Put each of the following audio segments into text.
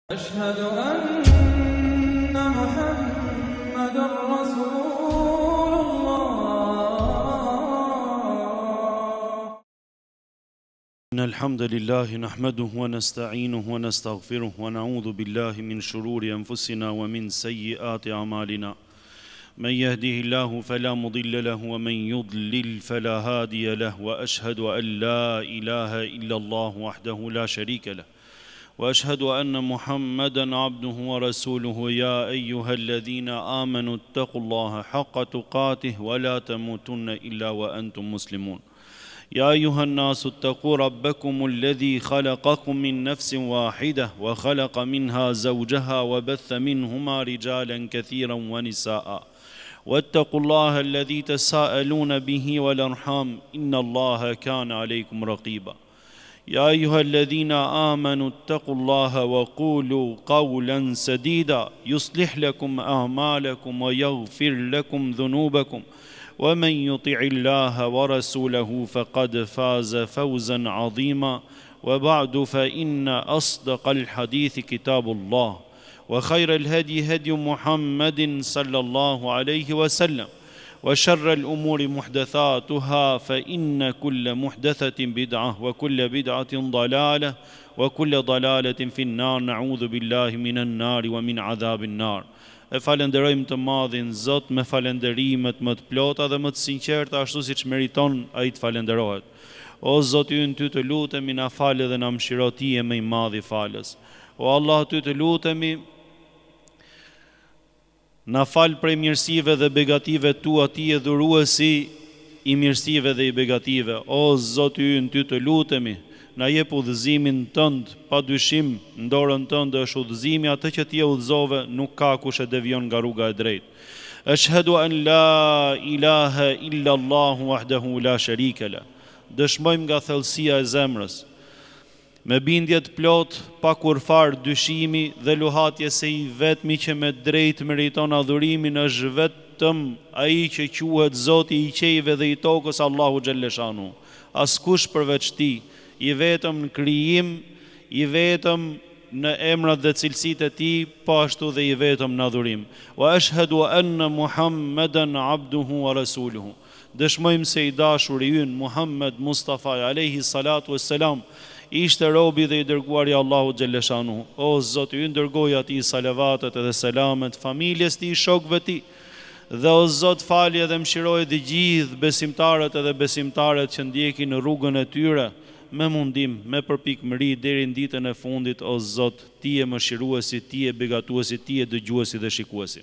أشهد أن محمدًا رسول الله. إن الحمد لله نحمده ونستعينه ونستغفره ونعوذ بالله من شرور أنفسنا ومن سيئات أعمالنا. من يهده الله فلا مضل له ومن يضلل فلا هادي له، وأشهد أن لا إله إلا الله وحده لا شريك له، وأشهد أن محمدًا عبده ورسوله. يا أيها الذين آمنوا اتقوا الله حق تقاته ولا تموتن إلا وأنتم مسلمون. يا أيها الناس اتقوا ربكم الذي خلقكم من نفس واحدة وخلق منها زوجها وبث منهما رجالا كثيرا ونساء، واتقوا الله الذي تساءلون به والأرحام إن الله كان عليكم رقيبا. يا أيها الذين آمنوا اتقوا الله وقولوا قولا سديدا يصلح لكم أعمالكم ويغفر لكم ذنوبكم، ومن يطع الله ورسوله فقد فاز فوزا عظيما. وبعد، فإن أصدق الحديث كتاب الله، وخير الهدي هدي محمد صلى الله عليه وسلم، وشر الأمور محدثاتها، فإن كل محدثة بدعة وكل بدعة ضلالة وكل ضلالة في النار. نعوذ بالله من النار ومن عذاب النار. E falenderojmë të madhin Zot me falenderimet më të plota dhe më të sinqerta, ashtu siç meriton ai të falenderohet. O Zoti ynë, ty të lutemi na falë dhe na mëshiro, ti je më i madh i falës. O Allah, ty të lutemi na fal prej mirësive dhe begative tua, ti je dhuruesi i mirësive dhe i begative. O Zoti ynë, ty të lutemi na jep udhëzimin tënd, pa dyshim në dorën tënde është udhëzimi, atë që ti e udhëzove nuk ka kush e devion nga rruga e drejtë. Ashhadu an la ilaha illa Allahu wahdahu la sharika la. Dëshmojmë nga thellësia e zemrës, me bindje të plot, pa kurfar dyshimi dhe luhatje se i vetmi që me drejt meriton adhurimin është vetëm ai që quhet Zoti i qejve dhe i tokës, Allahu xhalleshanu. Askush përveç tij, i vetëm në krijim, i vetëm në emrat dhe cilësitë e tij, po ashtu dhe i vetëm në adhurim. Wa ashhadu anna Muhammadan abduhu wa rasuluhu. Dëshmojmë se i dashuri ynë Muhammed Mustafa alayhi salatu wassalam ishte robi dhe i dërguari Allahu xhalleshanu. O Zoti ynë, dërgoj atij salavatet dhe selamet familjes tij, shokëve tij, dhe o Zot falje dhe mëshiroj të gjithë besimtarët edhe besimtaret që ndjekin në rrugën e tyre me mundim, me përpikmëri deri në ditën e fundit. O Zot, ti je mëshiruesi, ti je begatuesi, ti je dëgjuesi dhe shikuesi.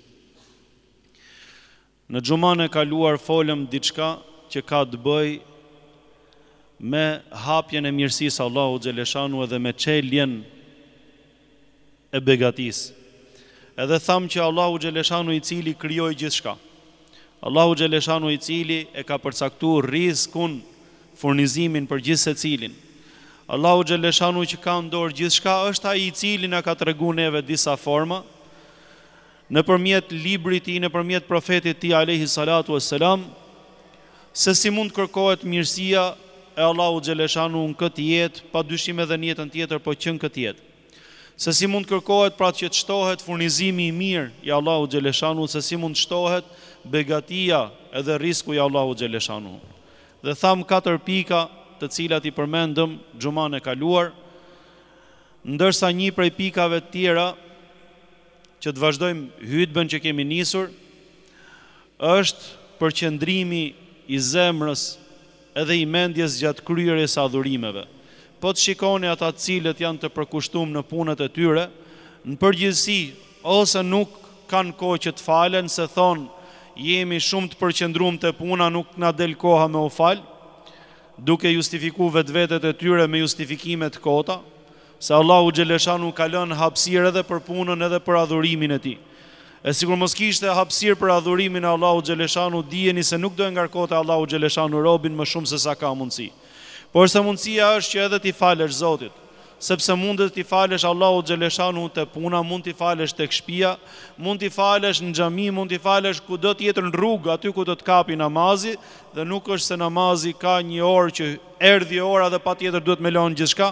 Në xhuman e kaluar folëm diçka që ka të bëj me hapjen e mirësisë Allahu xhaleshanu edhe me çeljen e begatisë. Edhe tham që Allahu xhaleshanu i cili krijoi gjithçka, Allahu xhaleshanu i cili e ka përcaktuar rizikun, furnizimin për gjithë secilin, Allahu xhaleshanu që ka në dorë gjithçka, është ai i cili na ka treguar neve disa forma nëpërmjet librit të tij, nëpërmjet profetit të tij alayhi salatu wassalam, se si mund kërkohet mirësia e Allahu xhaleshanu në këtë jetë, pa dyshim edhe në jetën tjetër, po që në këtë jetë. Se si mund kërkohet pra që të shtohet furnizimi i mirë i Allahu xhaleshanu, se si mund shtohet begatia edhe risku i Allahu xhaleshanu. Dhe tham 4 pika të cilat i përmendëm xhuman e kaluar, ndërsa një prej pikave të tjera që të vazhdojmë hutbën që kemi nisur është përqendrimi i zemrës edhe i mendjes gjatë kryerjes së adhurimeve. Po të shikoni ata të cilët janë të përkushtuar në punët e tyre, në përgjithësi ose nuk kanë kohë që të falen, se thonë jemi shumë të përqendruar te puna, nuk na del koha me u fal, duke justifikuar vetvetet e tyre me justifikime të kota, se Allahu xhaleshanu ka lënë hapësirë edhe për punën edhe për adhurimin e tij. E sikur mos kishte hapësirë për adhurimin e Allahu xhaleshanu, dijeni se nuk do e ngarkote Allahu xhaleshanu robin më shumë se sa ka mundësi. Por se mundësia është që edhe ti falesh Zotit, sepse mundet t'i falesh Allahu xhaleshanu te puna, mund t'i falesh tek shtëpia, mund t'i falesh në xhami, mund t'i falesh kudo tjetër në rrugë, aty ku do të kapi namazi, dhe nuk është se namazi ka një orë që erdhi ora dhe patjetër duhet me lënë gjithçka,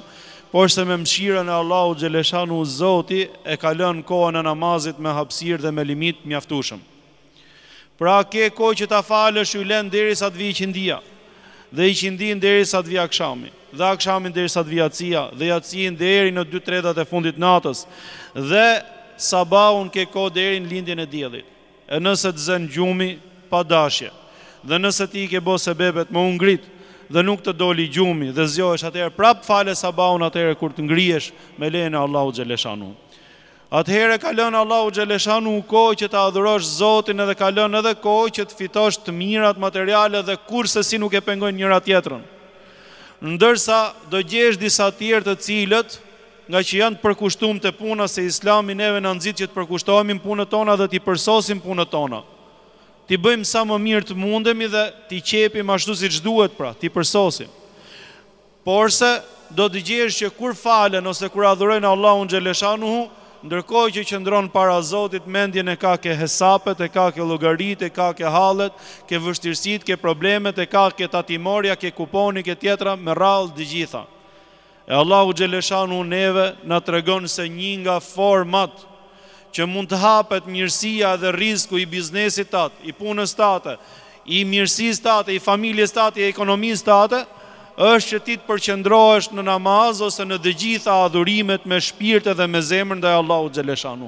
por se me mëshirën e Allahu xhaleshanu Zoti e ka lënë kohën e namazit me hapësirë dhe me limit mjaftueshëm. Pra ke kohë që ta falësh u lën derisa të vijë qindia, dhe i qindin derisa të vijë akşami, dhe akshamin derisa të vijë jacia, dhe jacin deri në 2/3 e fundit natës, dhe sabahun ke kohë deri në lindjen e diellit. E nëse të zën gjumi pa dashje, dhe nëse ti ke bë sebebet më ngrit, dhe nuk të doli gjumi dhe zgjohesh, atëherë prap fale sabahun atëherë kur të ngrihesh me lejen e Allahu xhaleshanu. Atëherë ka lënë Allahu xhaleshanu kohë që të adhurosh Zotin, edhe ka lënë edhe kohë që të fitosh të mirat materiale dhe kurse si nuk e pengojnë njëra tjetrën. Ndërsa do gjesh disa tjerë të cilët, nga që janë të përkushtuar te puna, se Islami neve na nxit që të përkushtohemi në punët tona dhe të përsosim punët tona. Ti bëjmë sa më mirë të mundemi dhe ti qepim ashtu siç duhet, pra, ti përsosim. Porse do të gjesh që kur falen ose kur adhurojnë Allahun xhaleshanuhu, ndërkohë që qëndron para Zotit, mendjen e ka ke hesapet, e ka ke llogaritë, e ka ke hallet, ke vështirësitë, ke problemet, e ka ke tatimorja, ke kuponi, ke tjetra, me radhë të gjitha. E Allahu xhaleshanuhu neve na tregon se një nga format që mund të hapet mirësia dhe rreziku i biznesit tat, i punës tate, i mirësisë tate, i familjes tate, i ekonomisë tate, është që ti të përqendrohesh në namaz ose në të gjitha adhurimet me shpirt dhe me zemër ndaj Allahut xhaleshanu.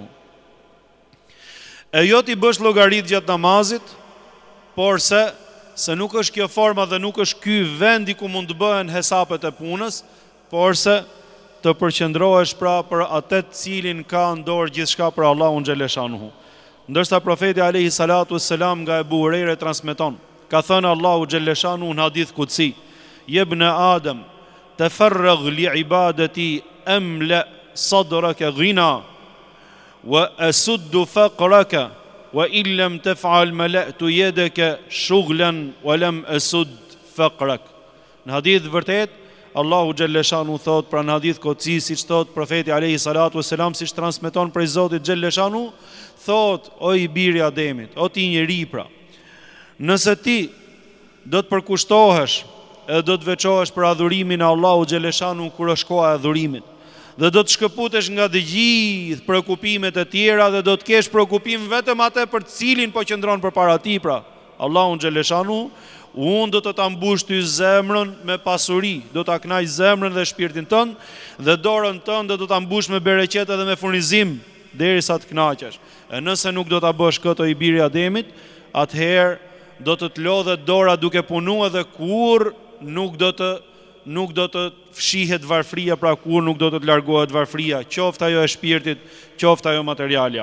E jo ti bësh llogarit gjatë namazit, por se nuk është kjo forma dhe nuk është ky vendi ku mund të bëhen hesapet e punës, por se të përqendrohesh pra për atë të cilin ka në dorë gjithçka për Allahun xhaleshanu. Ndërsa profeti alayhi salatu wassalam nga Ebu Hurajra transmeton, ka thënë Allahu xhaleshanu në hadith kutsi: Jebne Adem, të farrëg li ibadeti emle sadrake ghina, wa esuddu faqraka, wa illem të faal me le'tu jedeke shughlen, wa lem esud faqrak. Në hadith vërtet, Allahu xhaleshanu thot, pra në hadith kotësi, si që thot profeti alayhi salatu wassalam, si që transmeton prej Zotit xhaleshanu, thot, o i biri Ademit, o ti njeri pra, nëse ti do të përkushtohesh edhe do të veçohesh për adhurimin e Allahu xhaleshanu kur është koha e adhurimit, dhe do të shkëputesh nga të gjithë shqetësimet e tjera dhe do të kesh shqetësim vetëm atë për të cilin po qëndron përpara ti, pra Allahun xhaleshanu, unë do të ta mbush ty zemrën me pasuri, do ta kënaq zemrën dhe shpirtin tënd, dhe dorën tënde do ta mbush me bereqet dhe me furnizim derisa të kënaqesh. E nëse nuk do ta bësh këtë, i biri Ademit, atëherë do të lodhet dora duke punuar dhe kur nuk do të fshihet varfria, pra kur nuk do të largohet varfria, qoftë ajo e shpirtit, qoftë ajo materialja.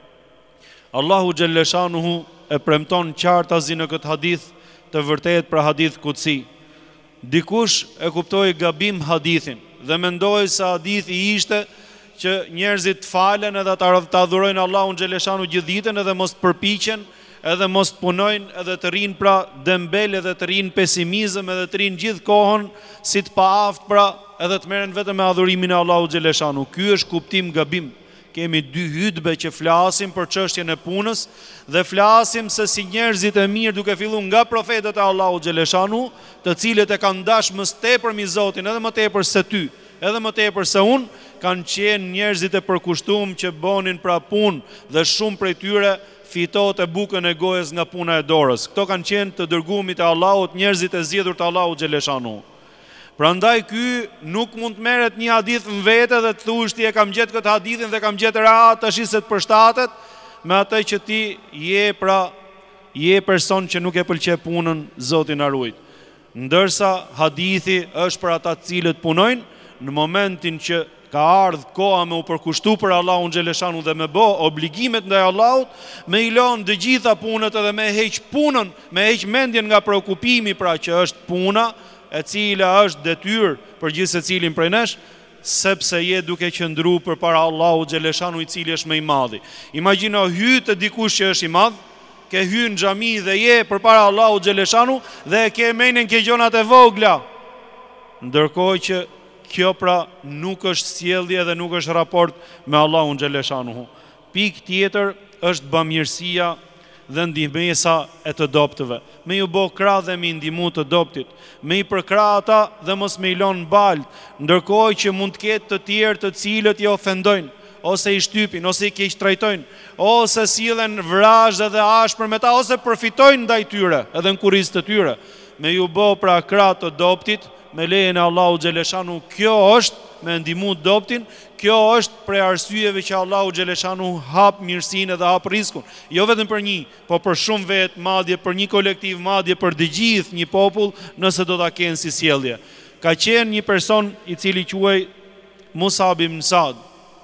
Allahu xhaleshanuhu e premton qartazi në këtë hadith të vërtet për hadith kutsi. Dikush e kuptoi gabim hadithin dhe mendoi se hadithi ishte që njerëzit të falen edhe të adhurojnë Allahun xhaleshanu gjithë ditën edhe mos përpiqen, edhe mos të punojnë, edhe të rinë pra dembel, edhe të rinë pesimizëm, edhe të rinë gjithë kohën si të paaft, pra edhe të merren vetëm me adhurimin e Allahut xhaleshanu. Ky është kuptim gabim. Kemi dy hutbe që flasim për çështjen e punës dhe flasim se si njerëzit e mirë, duke filluar nga profetët e Allahut xhaleshanu, të cilët e kanë dashur më tepër mi Zotin, edhe më tepër se ty, edhe më tepër se unë, kanë qenë njerëzit e përkushtuar që bonin pra punë dhe shumë prej tyre fitot e bukën e gojës nga puna e dorës. Këto kanë qenë të dërguamit e Allahut, njerëzit e zgjedhur të Allahut xhaleshanu. Prandaj ky nuk mund të merret një hadith në vete dhe të thuash ti e kam gjetë këtë hadithin dhe kam gjetë rahat tash se të përshtatet me atë që ti je person që nuk e pëlqej punën, Zoti na ruaj. Ndërsa hadithi është për ata të cilët punojnë në momentin që ka ardhur koha me u përkushtu për Allahun xhaleshanu dhe me bë obligimet ndaj Allahut, me i lënë të gjitha punët edhe me heq punën, me heq mendjen nga shqetësimi, pra që është puna e cila është detyrë për gjithë secilin prej nesh, sepse je duke qëndruar përpara Allahut xhaleshanu i cili është më i madhi. Imagjino hyj te dikush që është i madh, ke hyrë në xhami dhe je përpara Allahut xhaleshanu dhe ke menën ke gjonat e vogla. Ndërkohë që kjo pra nuk është sjellje dhe nuk është raport me Allahun xhaleshanu. Pikë tjetër është bamirësia dhe ndihmesa e të dobtëve. Me ju bo krah dhe me ndihmu të dobtit, me i përkrah ata dhe mos me i lon balt, ndërkohë që mund të ketë të tjerë të cilët i ofendojnë, ose i shtypin, ose i keq trajtojnë, ose sillen vrazhde dhe ashpër me ta, ose përfitojnë ndaj tyre, edhe në kurrizë të tyre. Me ju bo pra krah të dobtit, me lejen e Allahu xhaleshanu, kjo është me ndihmu dobtin, kjo është prej arsyeve që Allahu xhaleshanu hap mirësinë dhe hap rrezikun, jo vetëm për një, po për shumë vetë, madje për një kolektiv, madje për të gjithë një popull, nëse do ta kenë si sjellje. Ka qenë një person i cili quhej Musab ibn Saad,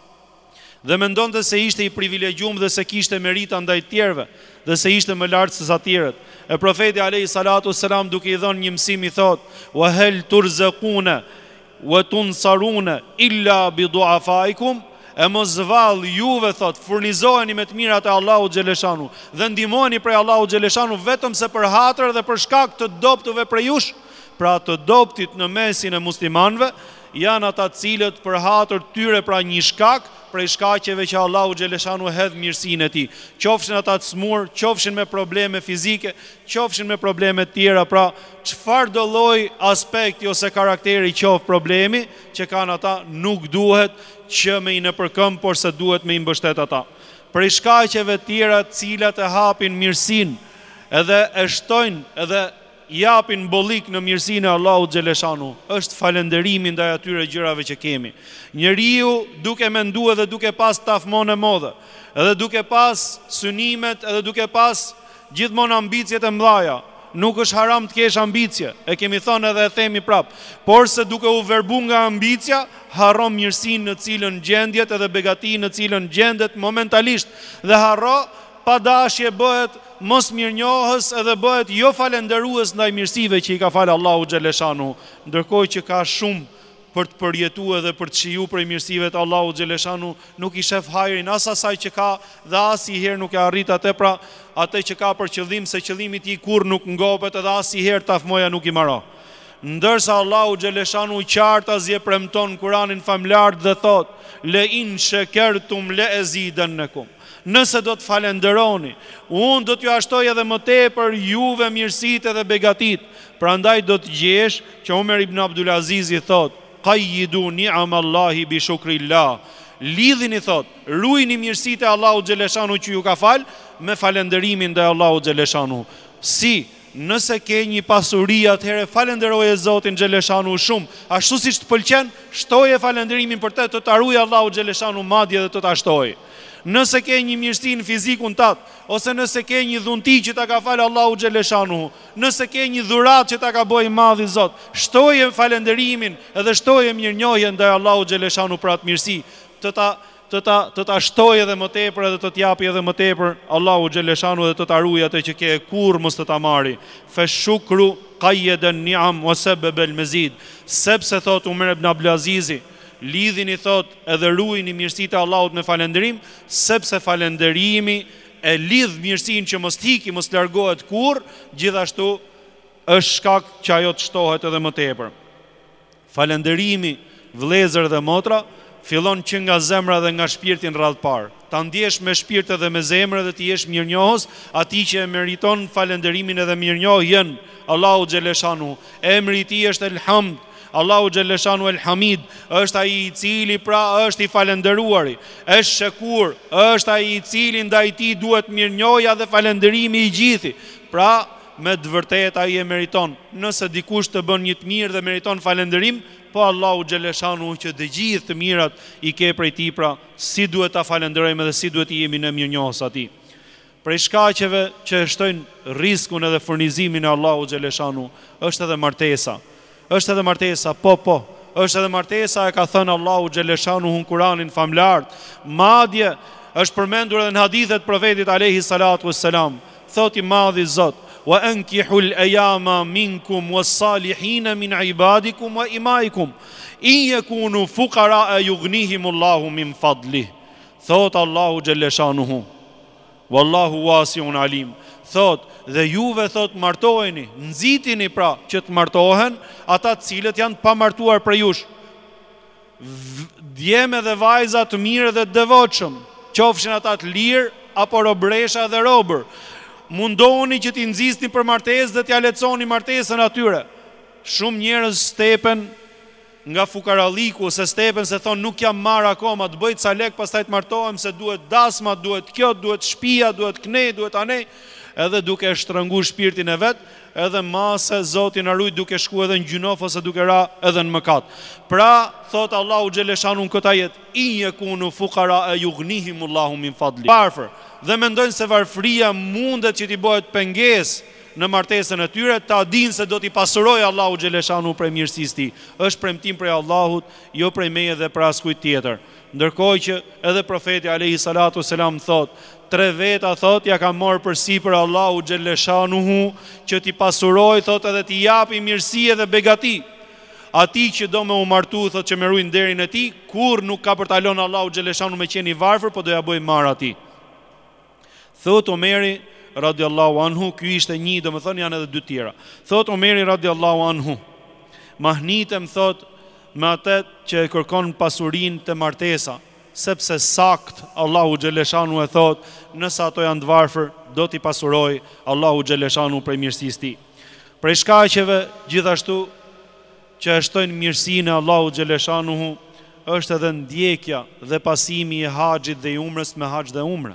dhe mendonte se ishte i privilegjuar dhe se kishte merita ndaj të tjerëve, dhe se ishte më lart se sa të tjerët. E profeti alayhi salatu selam duke i dhënë një mësim i thot: "Wa hal turzaquna wa tunsaruna illa bi du'afaikum", e mos vall juve thot furnizoheni me të mirat e Allahu xhaleshanu dhe ndihmoheni prej Allahu xhaleshanu vetëm se për hatër dhe për shkak të dobtëve prej jush. Pra të dobtit në mesin e muslimanëve janë ata cilët për hatër tyre, pra një shkak prej shkaqeve që Allahu xhaleshanu hedh mirësinë e tij. Qofshin ata të smur, qofshin me probleme fizike, qofshin me probleme të tjera, pra çfarë do lloj aspekti ose karakteri qof problemi që kanë ata, nuk duhet që me i nëpërkëm, por se duhet me i mbështet ata. Prej shkaqeve të tjera të cilat e hapin mirësinë edhe e shtojnë edhe japin bollik në mirësinë e Allahut xhaleshanu, është falënderimi ndaj atyre gjërave që kemi. Njeriu duke menduar dhe duke pas tafmon e modhe, edhe duke pas synimet, edhe duke pas gjithmonë ambicjet e mëdha, nuk është haram të kesh ambicie, e kemi thënë edhe e themi prap, por se duke u verbu nga ambicia, harron mirësinë në cilën gjendjet edhe begatinë në cilën gjendet momentalisht, dhe harro pa dashje bëhet mos mirënjohës edhe bëhet jo falënderues ndaj mirësive që i ka falë Allahu xhaleshanu, ndërkohë që ka shumë për të përjetuar edhe për të shiju prej mirësive të Allahu xhaleshanu, nuk i shef hajrin as asaj që ka dhe as i herë nuk e arrit atë, pra atë që ka për qëllim, se qëllimi i tij kurr nuk ngopet edhe as i herë tafmoja nuk i marrë. Ndërsa Allahu xhaleshanu qartë asje premton Kur'anin famlar dhe thot: "Le in shakartum la azidannakum." Nëse do të falenderoni, unë do t'ju ashtoj edhe më tepër juve mirësitë dhe begatit. Prandaj do të gjesh që Omer ibn Abdulaziz i thot: "Qayyidu ni'amallahi bi shukrillah." Lidhini thot, ruajini mirësitë e Allahut xhaleshanu që ju ka fal me falenderimin ndaj Allahut xhaleshanu. Si nëse ke një pasuri, atëherë falenderoje Zotin xhaleshanu shumë, ashtu siç të pëlqen, shtoje falenderimin për të ta ruaj Allahu xhaleshanu madje dhe të ta shtoj. Nëse ke një mirësi në fizikun tat, ose nëse ke një dhunti që ta ka falë Allahu xhaleshanu, nëse ke një dhuratë që ta ka bëjë madhi Zot, shtoje falenderimin edhe shtoje mirënjohjen ndaj Allahu xhaleshanu për atë mirësi, të ta shtoje edhe më tepër edhe të t'japi edhe më tepër Allahu xhaleshanu dhe të ta ruaj atë që ke kurrë mos të ta marri. Fa shukru qayyada ni'am wa sababa al-mazid. Sepse thot Umar ibn Abdulazizi, lidhini thot edhe ruajini mirësitë e Allahut me falënderim, sepse falënderimi e lidh mirësinë që mos hiki, mos largohet kurrë, gjithashtu është shkak që ajo të shtohet edhe më tepër. Falënderimi, vëllezër dhe motra, fillon që nga zemra dhe nga shpirti në radhë parë. Ta ndjesh me shpirt edhe me zemrë dhe të jesh mirënjohës, atij që e meriton falënderimin edhe mirënjohjen, Allahu xhaleshanu. Emri i tij është Elhamd. Allahu xhaleshanu El Hamid, është ai i cili pra është i falënderuari, është shekur, është ai i cili ndaj tij duhet mirënjohja dhe falënderimi i gjithë. Pra me të vërtetë ai e meriton. Nëse dikush të bën një të mirë dhe meriton falënderim, po Allahu xhaleshanu që të gjithë të mirat i ke prej tij, pra si duhet ta falënderojmë dhe si duhet i jemi në mirënjohës atij. Prej shkaqeve që shtojnë rrezikun edhe furnizimin e Allahu xhaleshanu është edhe martesa. Është edhe martesa, është edhe martesa, e ka thënë Allahu xhaleshanu në Kur'anin famlar. Madje është përmendur edhe në hadithet profetit alayhi salatu wassalam. Thot i madhi Zot: "Wa ankihul ayama minkum was-salihin min ibadikum wa imaikum in yakunu fuqara yughnihimullahu min fadlih." Thot Allahu xhaleshanu, wallahu wasi'un alim. Thot, dhe juve thot martoheni, nxitini pra që të martohen ata të cilët janë të pamartuar për jush. Djeme dhe vajza të mirë dhe të devotshëm, qofshin ata të lirë apo robresha dhe robër. mundohuni që t'i nxisni për martesë dhe t'ja leçoni martesën atyre. Shumë njerëz stepen nga fukaralliku ose stepen se thonë nuk jam marr akoma, të bëj ca lek pastaj të martohem se duhet dasma, duhet kjo, duhet shtëpia, duhet knej, duhet anej, edhe duke shtrënguar shpirtin e vet, edhe mase Zoti na ruaj duke shku edhe në gjunof ose duke ra edhe në mëkat. Pra, thot Allahu xheleshanu në këtë ajet, in yakunu fuqara yughnihimullahu min fadli. Varfër, dhe mendojnë se varfëria mundet që t'i bëhet pengesë në martesën e tyre, ta dinë se do t'i pasuroj Allahu xheleshanu prej mirësisë tij. Është premtim prej Allahut, jo prej meje dhe për askujt tjetër. Ndërkohë që edhe profeti alayhi salatu selam thot, 3 veta thot ja ka marrë përsipër Allahu xheleshanuhu që t'i pasuroj thot edhe t'i japi mirësi dhe begati. Ati që do me u martu thot që me ruajnë nderin e tij, kur nuk ka për ta lënë Allahu xheleshanu me qenë i varfër, po do ja bëj marr atij. Thot Omeri radiallahu anhu, ky ishte një, do më thonë janë edhe 2 tjera. Thot Omeri radiallahu anhu, mahnitem thot me atë që e kërkon pasurinë të martesa, sepse sakt Allahu xheleshanu e thot, nëse ato janë të varfër, do t'i pasuroj Allahu xheleshanu prej mirësisë tij. Prej shkaqeve gjithashtu që e shtojnë mirësinë e Allahu xheleshanu është edhe ndjekja dhe pasimi i haxhit dhe i umrës me haxh dhe umre.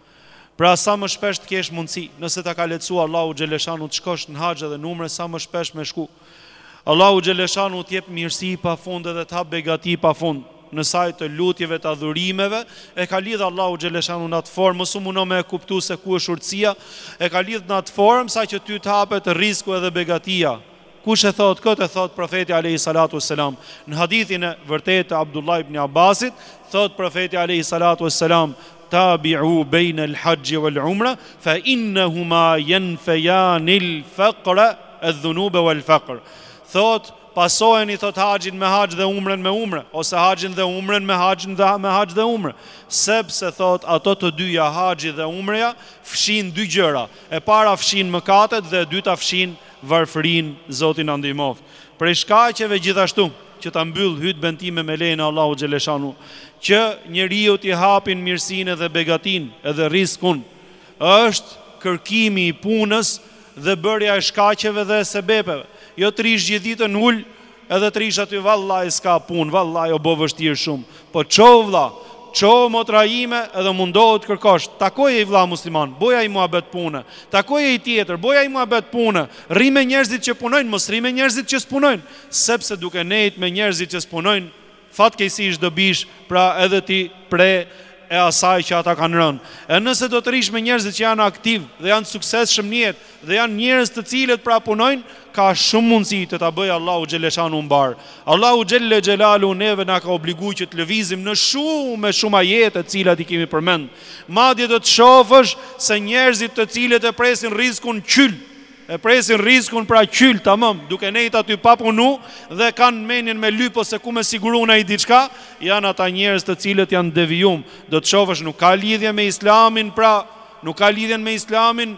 Pra sa më shpesh të kesh mundësi, nëse ta ka lehtësuar Allahu xheleshanu të shkosh në haxh dhe në umre, sa më shpesh me shku. Allahu xheleshanu t'jep mirësi pafund dhe të hap begati pafund. Në sajt të lutjeve të adhurimeve, e ka lidh Allahu xheleshanu në atë formë, mos u mundo me e kuptu se ku është urtësia, e ka lidh në atë formë sa që ty të hapet risku edhe begatia. Kush e thot këtë, e thot profeti alayhi salatu wassalam. Në hadithin e vërtetë të Abdullah ibn Abbasit, thot profeti alayhi salatu wassalam, tabi'u bayna al-hajj wal-umra fa innahuma yanfayan al-faqr adh-dhunub wal-faqr. Thot pasojeni thot haxhin me haxh dhe umrën me umre, ose haxhin dhe umrën me haxhin dhe me haxh dhe umre, sepse thot ato të dyja, haxhi dhe umreja, fshin 2 gjëra. E para fshin mëkatet dhe e dyta fshin varfërinë, Zoti na ndihmoft. Prej shkaqeve gjithashtu që ta mbyll hutben time me lejen e Allahu xheleshanu, që njeriu t'i hapin mirësinë dhe begatin edhe riskun, është kërkimi i punës dhe bërja e shkaqeve dhe sebepeve. Jo të rish gjithë ditën ul, edhe të rish aty vallaj s'ka punë, vallaj o bo vështirë shumë. Po ço vlla, ço motra ime edhe mundohet kërkosh. Takoje i vlla musliman, boja i muhabet punë. Takoje i tjetër, boja i muhabet punë. Rri me njerëzit që punojnë, mos rri me njerëzit që s'punojnë, sepse duke nejt me njerëzit që s'punojnë, fatkeqësisht do bish pra edhe ti pre e asaj që ata kanë rënë. E nëse do të rish me njerëzit që janë aktiv dhe janë suksesshëm në jetë dhe janë njerëz të cilët pra punojnë, ka shumë mundësi të ta bëjë Allahu xheleshanu mbar. Allahu xhelle xhelalu neve na ka obliguar që të lëvizim në shumë ajete të cilat i kemi përmend. Madje do të shohësh se njerëzit të cilët e presin rrezikun qyl, e presin rrezikun pra qyl tamam, duke nejt aty pa punu dhe kanë menjen me lyp ose ku me siguruna i diçka, janë ata njerëz të cilët janë devijum. Do të shohësh nuk ka lidhje me islamin, pra nuk ka lidhje me islamin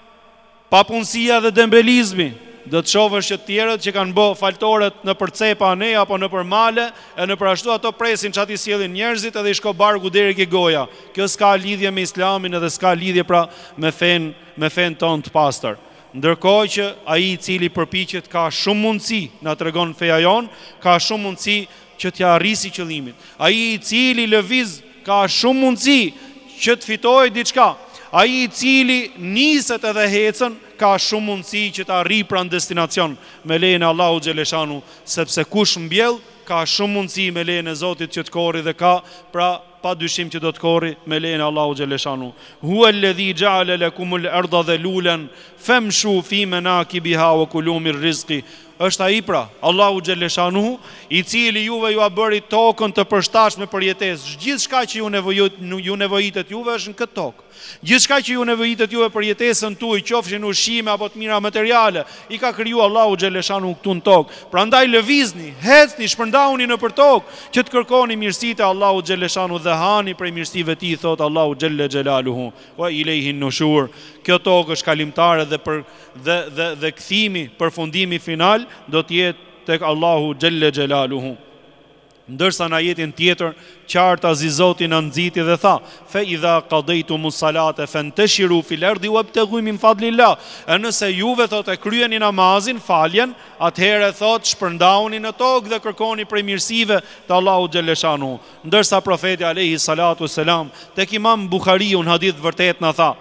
papunësia dhe dembelizmi. Do të shohësh që tjerët që kanë bë faltoret në përcepa ne apo në përmale, e në për ashtu ato presin çati sjellin njerëzit edhe i shko barku deri ke goja. Kjo s'ka lidhje me islamin edhe s'ka lidhje pra me fen ton të pastër. Ndërkohë që ai i cili përpiqet ka shumë mundësi, na tregon feja jon, ka shumë mundësi që t'ja arrisë qëllimin. Ai i cili lëviz ka shumë mundësi që të fitojë diçka. Ai i cili niset edhe hecën ka shumë mundësi që të arrijë pranë destinacion me lejen e Allahu xheleshanu, sepse kush mbjell ka shumë mundësi me lejen e Zotit që të korri dhe ka pra pa dyshim që do të korri me lejen e Allahu xheleshanu. Huwa alladhi ja'ala lakumul arda dhalulan famshu fi manakibiha wa kulu min rizqi. Është ai pra, Allahu xheleshanu, i cili juve ju a bëri tokën të përshtatshme për jetesë. Gjithçka që ju nevojitet juve është në këtë tokë. Gjithçka që ju nevojitet juve për jetesën tuaj, qofshin ushqime apo të mira materiale, i ka kriju Allahu xheleshanu këtu në tokë. Prandaj lëvizni, hecni, shpërndauni nëpër tokë që të kërkoni mirësitë e Allahu xheleshanu dhe hani prej mirësive të tij, thot Allahu xhelle xhelaluhu wa ilayhi nushur. Kjo tokë është kalimtare dhe kthimi, përfundimi final do të jetë tek Allahu xhelle xhelaluhu. Ndërsa në ajetin tjetër, qartë Azizoti në nxiti dhe tha: "Fa idha qadaytumus salate fantashiru fil ardi wabtaghu min fadlillah." E nëse juve thotë kryeni namazin, faljen, atëherë thotë shpërndauni në tokë dhe kërkoni prej mirësive të Allahu xhaleshanu. Ndërsa profeti alayhi salatu selam tek Imam Buhariu në hadith vërtet na tha: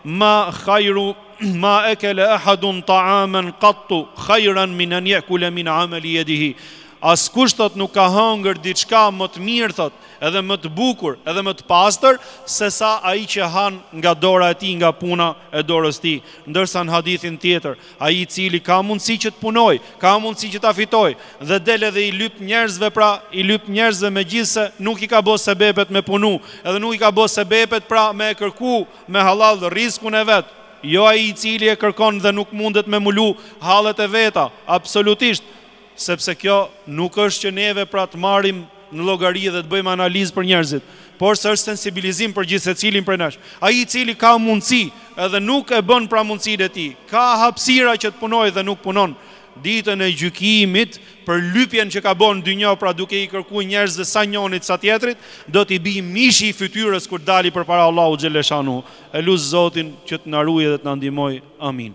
Ma akala ahadun ta'aman qattu khayran min an yakula min amali yadihi. Askush thot nuk ka hëngër diçka më të mirë thot, edhe më të bukur, edhe më të pastër se sa ai që han nga dora e tij, nga puna e dorës tij. Ndërsa në hadithin tjetër, ai i cili ka mundësi që të punoj, ka mundësi që ta fitoj dhe del edhe i lyp njerëzve, pra i lyp njerëzve megjithse nuk i ka bërë sebepet me punu, edhe nuk i ka bërë sebepet pra me kërku me halal dhe riskun e vet. Jo ai i cili e kërkon dhe nuk mundet me mulu hallet e veta, absolutisht. Sepse kjo nuk është që neve pra të marim në llogari dhe të bëjmë analizë për njerëzit, por se është sensibilizim për gjithë secilin prej nesh. Ai i cili ka mundësi edhe nuk e bën pra mundësinë e tij, ka hapësira që të punojë dhe nuk punon, ditën e gjykimit për lypjen që ka bën në dynjë, pra duke i kërkuar njerëzve sa njëonit sa tjetrit, do t'i bi mishi i fytyrës kur dali përpara Allahu xhaleshanu. E lut Zotin që të na ruajë dhe të na ndihmojë. Amin.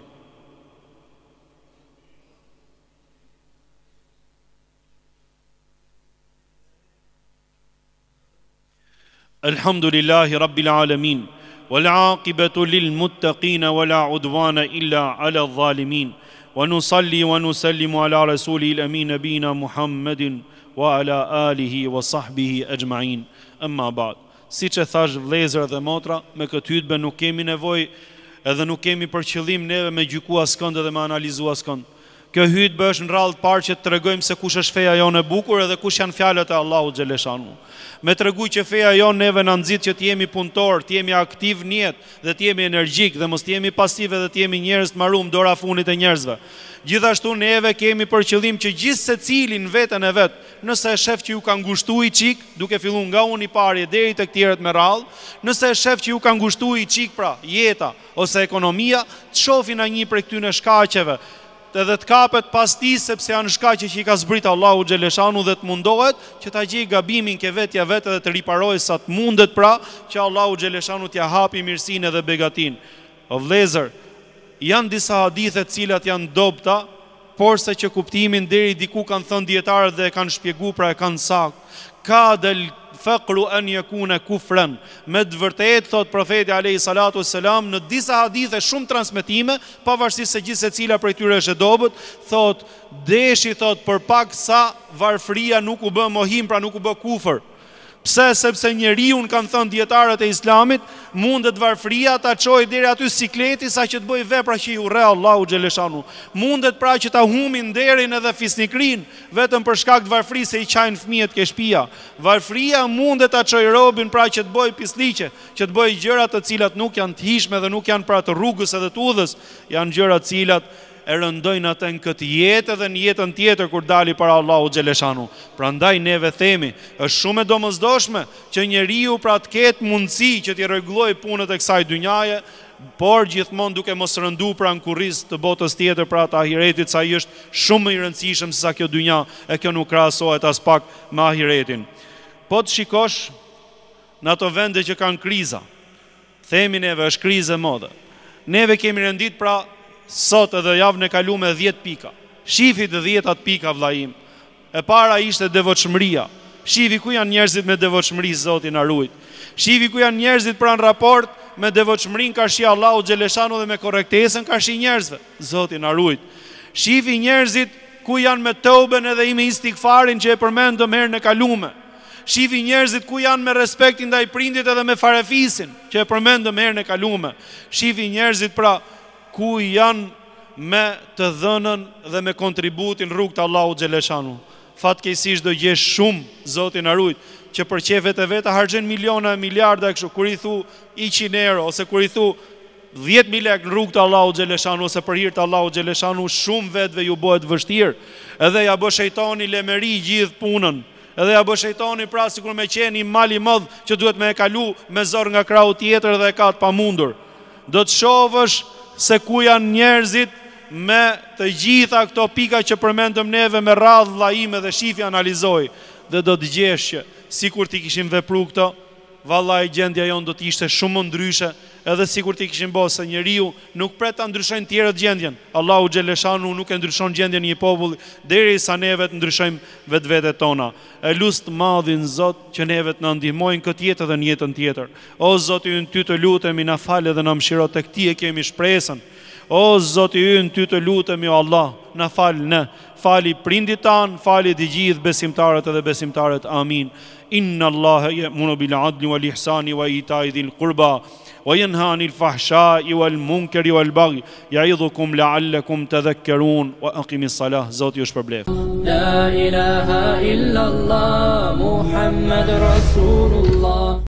Alhamdulillahi Rabbil Alamin, wal aqibatu lil muttaqin wala udwana illa ala dhalimin, wa nusalli wa nusallimu ala rasulil amin nabina Muhammedin wa ala alihi wa sahbihi ajma'in. Amma ba'd. Siç e thash vëllezër dhe motra, me këtë hutbë nuk kemi nevojë edhe nuk kemi për qëllim neve me gjyku askënd dhe me analizu askënd. Kjo hutbë është në radhë parë që të tregojmë se kush është feja jonë e bukur edhe kush janë fjalët e Allahut xhaleshanu. Me tregu që feja jonë neve na nxit që të jemi punëtor, të jemi aktiv në jetë dhe të jemi energjik dhe mos të jemi pasiv dhe të jemi njerëz të marrum dora funit e njerëzve. Gjithashtu neve kemi për qëllim që gjithë secili në veten e vet, nëse e shef që ju ka ngushtuar i çik, duke filluar nga unë i pari deri tek tjerët me radhë, nëse e shef që ju ka ngushtuar i çik pra jeta ose ekonomia, të shohin në një prej këtyre shkaqeve edhe të kapet pas ti, sepse janë shkaqe që i ka zbrit Allahu xhaleshanu dhe të mundohet që ta gjej gabimin ke vetja vetë dhe të riparojë sa të mundet, pra që Allahu xhaleshanu t'ja hapi mirësinë dhe begatin. O vëllezër, janë disa hadithe të cilat janë dobta, por se që kuptimin deri diku kanë thënë dietarët dhe e kanë shpjeguar, pra e kanë sakt. Ka del faqru an yakuna kufran. Me të vërtetë thot profeti alayhi salatu selam në disa hadithe shumë transmetime, pavarësisht se gjithë secila prej tyre është e dobët, thot deshi thot për pak sa varfëria nuk u bë mohim, pra nuk u bë kufër. Pse? Sepse njeriu, kanë thënë dietarët e Islamit, mundet varfëria ta çojë deri aty sikleti sa që të bëjë vepra që i urre Allahu xhaleshanu. Mundet pra që ta humbin nderin edhe fisnikrin vetëm për shkak të varfërisë se i çajnë fëmijët ke shtëpia. Varfëria mundet ta çojë robin pra që të bëjë pisliqe, që të bëjë gjëra të cilat nuk janë të hishme dhe nuk janë pra të rrugës edhe të udhës, janë gjëra të cilat e rëndojnë atë në këtë jetë dhe në jetën tjetër kur dali para Allahu xhaleshanu. Prandaj neve themi, është shumë e domosdoshme që njeriu pra të ketë mundësi që t'i rregullojë punët e kësaj dynjaje, por gjithmonë duke mos rëndu pra në kurriz të botës tjetër, pra të ahiretit, sa i është shumë më i rëndësishëm se sa kjo dynja, e kjo nuk krahasohet as pak me ahiretin. Po të shikosh në ato vende që kanë kriza, themi neve është krizë e madhe. Neve kemi rendit pra sot edhe javën e kaluar 10 pika. Shifi të 10 pika vllaim. E para ishte devotshmëria. Shifi ku janë njerëzit me devotshmëri, Zoti na ruaj. Shifi ku janë njerëzit pra në raport me devotshmërinë karshi Allahu xhaleshanu dhe me korrektesën karshi njerëzve, Zoti na ruaj. Shifi njerëzit ku janë me tauben edhe me istighfarin që e përmendëm herën e kaluar. Shifi njerëzit ku janë me respektin ndaj prindit edhe me farefisin që e përmendëm herën e kaluar. Shifi njerëzit pra ku janë me të dhënën dhe me kontributin rrugt Allahu xhaleshanu. Fatkeqësisht do gjesh shumë, Zoti na ruaj, që për qefet e veta harxhen miliona e miliarda kështu, kur i thu 100 euro ose kur i thu 10.000 lekë në rrugt Allahu xhaleshanu ose për hir të Allahu xhaleshanu, shumë vetëve ju bëhet vështirë, edhe ja bë shejtani lemëri gjithë punën. Edhe ja bë shejtani pra sikur me qenë një mal i madh që duhet me e kalu me zor nga krahu tjetër dhe e ka të pamundur. Do të shohësh se ku janë njerëzit me të gjitha këto pika që përmendëm neve me radhë vllaime dhe shifi analizoj. dhe do të gjesh që sikur ti kishin vepruar këto, vallahi gjendja jonë do të ishte shumë më ndryshe, edhe sikur ti kishin bërë se njeriu nuk pret ta ndryshojnë tjerët gjendjen. Allahu xhaleshanu nuk e ndryshon gjendjen e një populli derisa neve të ndryshojmë vetvetet tona. E lut madhin Zot që neve të na ndihmojnë këtë jetë dhe në jetën tjetër. O Zoti ynë, ty të lutemi na fal dhe na mëshiro, tek ti e kemi shpresën. O Zoti ynë, ty të lutemi o Allah, na fal ne, fali prindit tan, fali të gjithë besimtarët edhe besimtarët. Amin. Inna Allaha ya'muru bil 'adli wal ihsani wa ita'i dhil qurba wa yanha 'anil fahsha'i wal munkari wal baghi ya'idhukum la'allakum tadhakkarun wa aqimis salah. Zoti ju shpërbleft. La ilaha illa Allah Muhammad Rasulullah.